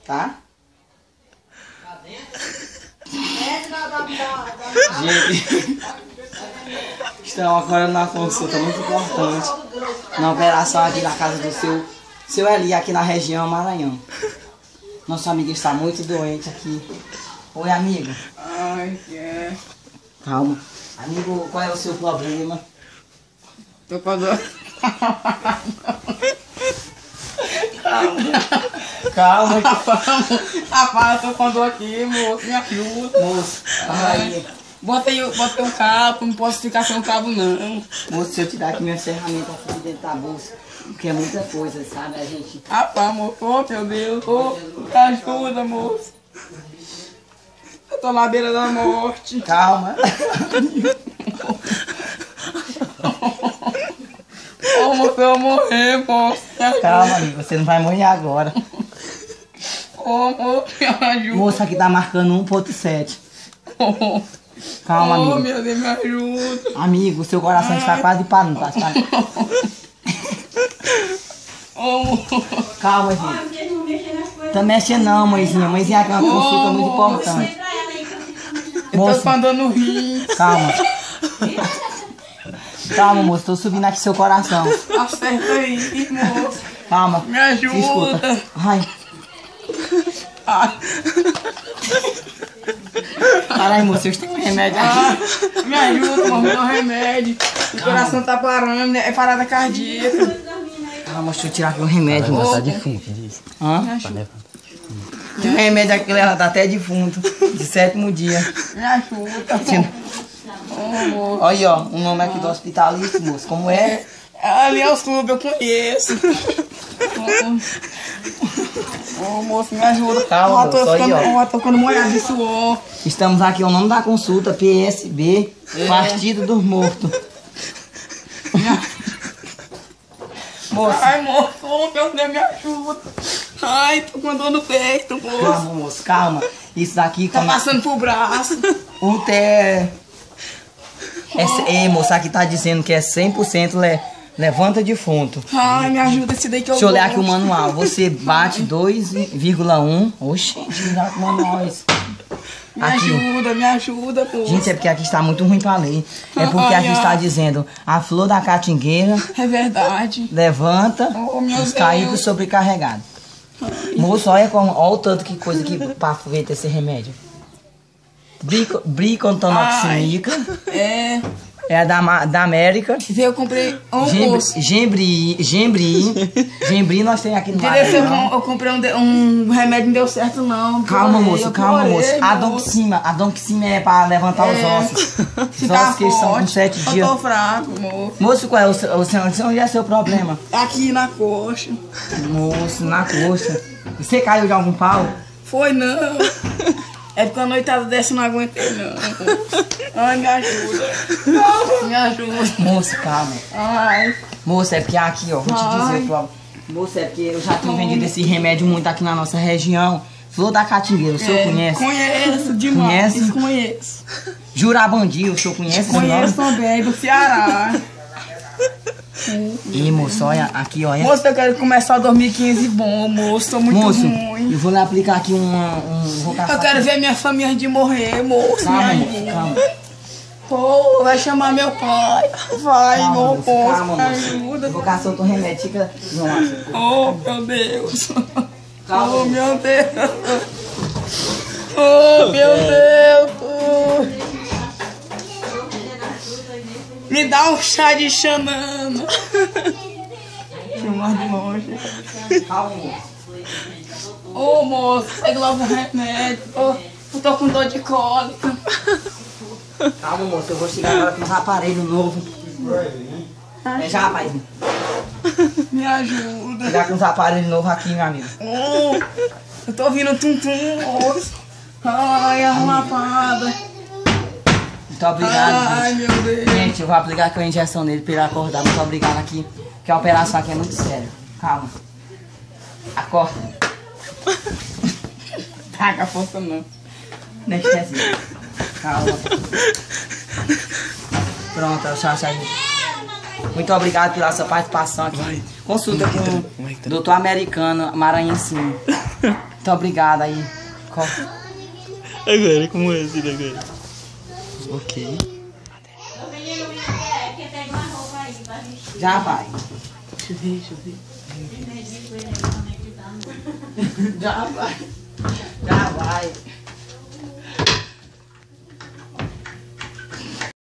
Tá? Gente, estamos agora numa consulta muito importante. Na operação aqui na casa do seu Eli, aqui na região Maranhão. Nosso amigo está muito doente aqui. Oi, amigo. Ai, Calma. Amigo, qual é o seu problema? tô com dor. Calma. Rapaz, eu tô com dor aqui, moço. Me ajuda. Moço, aí. Botei um cabo, não posso ficar sem um cabo, não. Moço, se eu te dar aqui minha ferramenta aqui dentro da bolsa, porque é muita coisa, sabe? A gente... Rapaz, moço, oh, meu Deus. Oh, me ajuda, moço. Eu tô na beira da morte. Calma. Oh, moço, eu vou morrer, moço. Calma, amigo, você não vai morrer agora. Oh, moço, me ajuda. Moço, aqui tá marcando 1.7. Oh, Calma, amigo. meu Deus, me ajuda. Amigo, seu coração está quase parando, tá? Oh, moço. Calma, gente. Tá mexendo não, mãezinha. Mãezinha aqui é uma consulta muito importante. Eu tô com dor no rim. Calma. Calma, moço. Tô subindo aqui seu coração. Acerta aí, moço. Calma. Me ajuda. Escuta. Ai. Ai. Caralho, moço. Eu tenho um remédio aqui. Me ajuda, moço. Me dá um remédio. O coração tá parando. É parada cardíaca. Calma, deixa eu tirar aqui um remédio, moço. Tá defunto, diz. Hã? Me ajuda. Tem um remédio aqui que leva tá até defunto. De 7º dia. Me ajuda. Oh, moço. Olha aí, ó. O nome aqui do hospitalista, moço. Como é? Ali é o clube, eu conheço. Oh, moço, me ajuda. Calma, moço, aí, ó. Tô ficando molhado de suor. Estamos aqui, o nome da consulta, PSB, Partido dos Mortos. Moço. Ai, moço, oh, meu Deus, me ajuda. Ai, tô com dor no peito, moço. Calma, moço, calma. Isso daqui... Tá passando pro braço. O té... Ei, moço, aqui tá dizendo que é 100% levanta defunto. Ai, me ajuda esse daí que eu Deixa eu ler aqui o gosto. manual. Você bate 2,1. Oxi, já o manual é esse. Aqui. Me ajuda, moço. Gente, é porque aqui está muito ruim pra ler. É porque aqui está dizendo a flor da catingueira É verdade. levanta Oh, meu os caídos Deus. sobrecarregados. Moço, olha o tanto que coisa que pra ver esse remédio. Bricontonoxímica. É. É a da América. Eu comprei um moço. Gembri nós temos aqui no Direito, Maranhão. eu comprei um remédio, não deu certo não. Calma, Piorei, moço, eu calma, piorei, moço. A donxima é pra levantar os ossos. Os ossos que estão com 7 dias. Eu tô fraco, moço. Moço, qual é o seu, onde é seu problema? Aqui na coxa. Moço, na coxa. Você caiu de algum pau? Foi não. É porque a noitada dessa eu não aguentei não. Ai, me ajuda. Me ajuda. Moço, calma. Ai. Moço, é porque aqui, ó, vou te dizer o problema. Moço, é porque eu já tenho vendido esse remédio muito aqui na nossa região. Flor da catingueira, o senhor conhece? Conheço demais. Conhece? Conheço. Jurabandi, o senhor conhece esse Conheço nome? também, do Ceará. Ih, moço, olha, aqui, olha. Moço, eu quero começar 2015 bom, moço. Tô muito Moço, ruim. eu vou lhe aplicar aqui vou Eu quero ver minha família de morrer, moço. Calma, me moço, ajuda. calma. Pô, vai chamar meu pai. Vai, Calma, meu moço, povo, calma, me moço. ajuda. Eu vou caçar outro remédio, fica... Não, acho. Oh, meu Deus. Calma, Oh, moço. meu Deus. Oh, meu Deus. Me dá um chá de xanana. Filmar de longe. Calma, moço. Ô, moço, pega logo um remédio. Oh, eu tô com dor de cólica. Calma, moço, eu vou chegar agora com uns aparelhos novos. É já, rapaz. Me ajuda. Chegar com uns aparelhos novos aqui, meu amigo. Oh, eu tô ouvindo tum-tum, moço. Ai, a lapada. Muito obrigado, Ai, gente. meu Deus. Gente, eu vou aplicar aqui uma injeção nele pra ele acordar. Muito obrigado aqui, porque a operação aqui é muito séria. Calma. Acorda. Tá com a força não. Não esquece. Calma. Pronto, eu acho aí. Muito obrigado pela sua participação aqui. Consulta com o doutor americano Maranhencinho. Muito obrigado aí. Agora, como é assim agora? Ok. Já vai. Deixa eu ver. Já vai. Já vai.